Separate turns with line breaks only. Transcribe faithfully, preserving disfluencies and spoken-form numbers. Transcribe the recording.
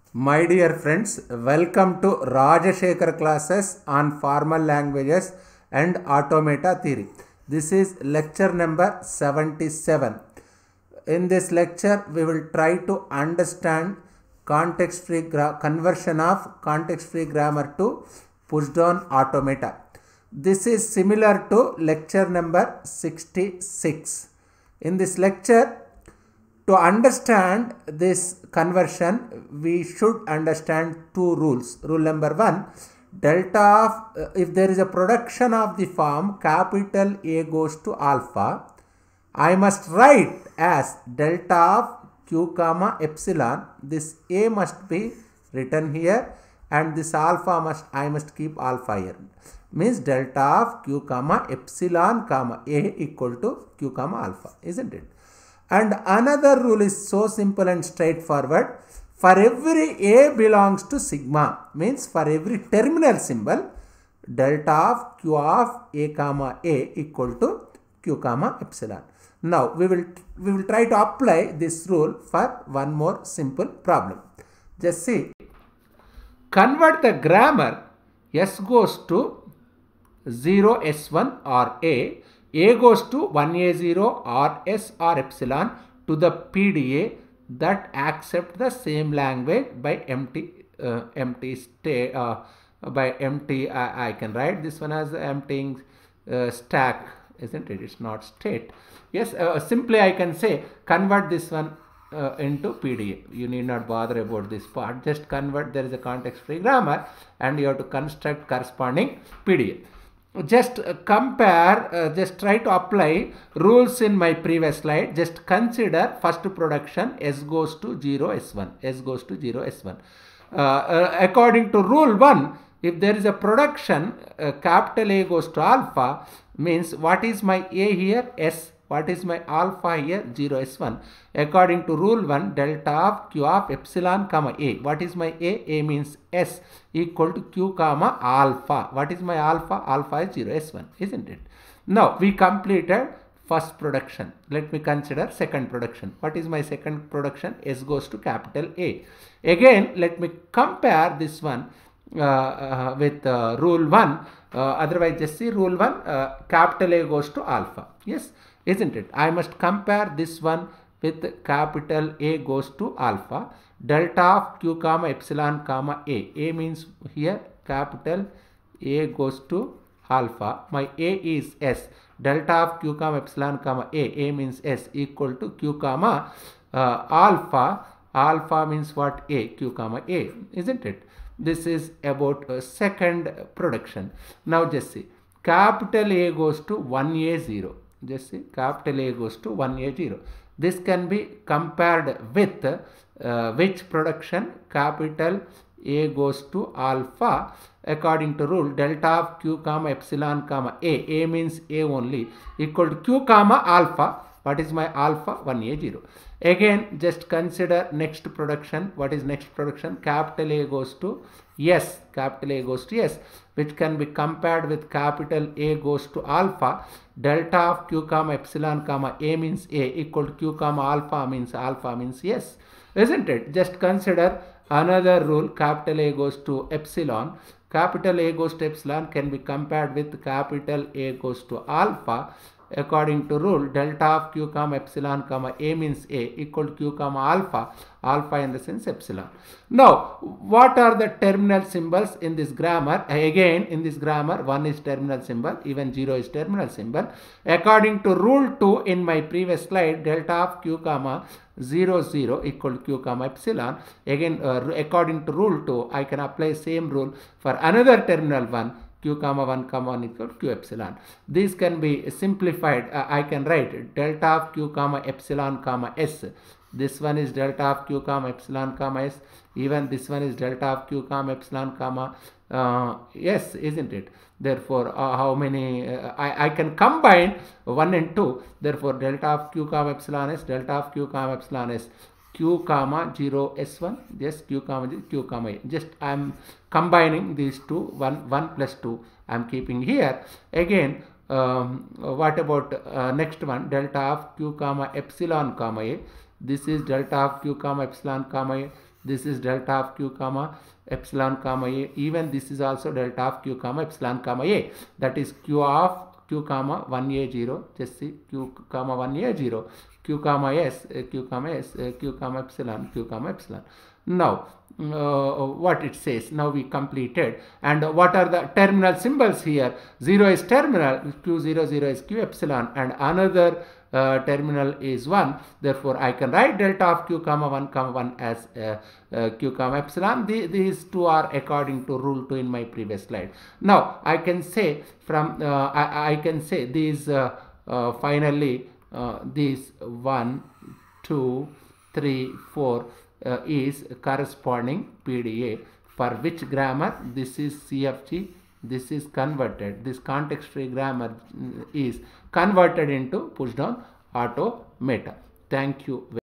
My dear friends, welcome to Rajashekhar classes on formal languages and automata theory. This is lecture number seventy-seven. In this lecture, we will try to understand context-free conversion of context-free grammar to push-down automata. This is similar to lecture number sixty-six. In this lecture, to understand this conversion, we should understand two rules. Rule number one, delta of, uh, if there is a production of the form capital A goes to alpha, I must write as delta of q comma epsilon. This A must be written here and this alpha must, I must keep alpha here. Means delta of q comma epsilon comma A equal to q comma alpha, isn't it? And another rule is so simple and straightforward. For every A belongs to sigma, means for every terminal symbol, delta of q of A comma A equal to q comma epsilon. Now we will we will try to apply this rule for one more simple problem. Just see. Convert the grammar S goes to zero S one or A, A goes to one A zero or S or epsilon to the P D A that accept the same language by empty uh, empty state uh, by empty uh, I can write this one as emptying uh, stack, isn't it? It's not state. Yes, uh, simply I can say convert this one uh, into P D A. You need not bother about this part. Just convert. There is a context-free grammar and you have to construct corresponding P D A. Just uh, compare, uh, just try to apply rules in my previous slide. Just consider first production S goes to zero S one. S goes to zero S one. Uh, uh, according to rule one, if there is a production uh, capital A goes to alpha, means what is my A here? S. What is my alpha here? zero S one. According to rule one, delta of q of epsilon comma A. What is my A? A means S equal to q comma alpha. What is my alpha? Alpha is zero S one, isn't it? Now we completed first production. Let me consider second production. What is my second production? S goes to capital A. Again, let me compare this one uh, uh, with uh, rule one. Uh, otherwise, just see rule one, uh, capital A goes to alpha. Yes, isn't it? I must compare this one with capital A goes to alpha. Delta of q comma epsilon comma A. A means here capital A goes to alpha. My A is S. Delta of q comma epsilon comma A. A means S equal to q comma uh, alpha. Alpha means what? A. Q comma A. Isn't it? This is about uh, second production. Now just see. Capital A goes to one A zero. Just see. Capital A goes to one A zero. This can be compared with uh, which production? Capital A goes to alpha. According to rule, delta of q comma epsilon comma A. A means A only equal to q comma alpha. What is my alpha? one A zero. Again, just consider next production. What is next production? Capital A goes to S. Capital A goes to S, which can be compared with capital A goes to alpha. Delta of q comma epsilon comma A means A equal to q comma alpha means alpha means S. Isn't it? Just consider another rule. Capital A goes to epsilon. Capital A goes to epsilon can be compared with capital A goes to alpha. According to rule, delta of q comma epsilon comma A means A equal to q comma alpha. Alpha in the sense epsilon. Now, what are the terminal symbols in this grammar? Again, in this grammar, one is terminal symbol, even zero is terminal symbol. According to rule two in my previous slide, delta of q comma zero zero equal to q comma epsilon. Again, uh, according to rule two, I can apply same rule for another terminal one. Q comma one comma one equal to q epsilon. These can be simplified. Uh, I can write delta of q comma epsilon comma S. This one is delta of q comma epsilon comma S. Even this one is delta of q comma epsilon comma uh, S, isn't it? Therefore, uh, how many? Uh, I, I can combine one and two. Therefore, delta of q comma epsilon S, delta of q comma epsilon S. Q comma zero S one, just q comma q comma A. Just I am combining these two, one, one plus two I am keeping here. Again, um, what about uh, next one? Delta of q comma epsilon comma A. This is delta of q comma epsilon comma A. This is delta of q comma epsilon comma a. Even this is also delta of q comma epsilon comma a. That is q of q comma one a zero. Just see q comma one a zero, q comma s, q comma s, q comma epsilon, q comma epsilon. Now uh, what it says, now we completed. And what are the terminal symbols here? Zero is terminal, q zero zero is q epsilon, and another Uh, terminal is one. Therefore I can write delta of q comma one comma one as uh, uh, q comma epsilon. The, these two are according to rule two in my previous slide. Now I can say from uh, I, I can say these uh, uh, finally uh, these one two three four uh, is corresponding P D A, for which grammar this is C F G. This is converted, this context free grammar is converted into push down automata. Thank you.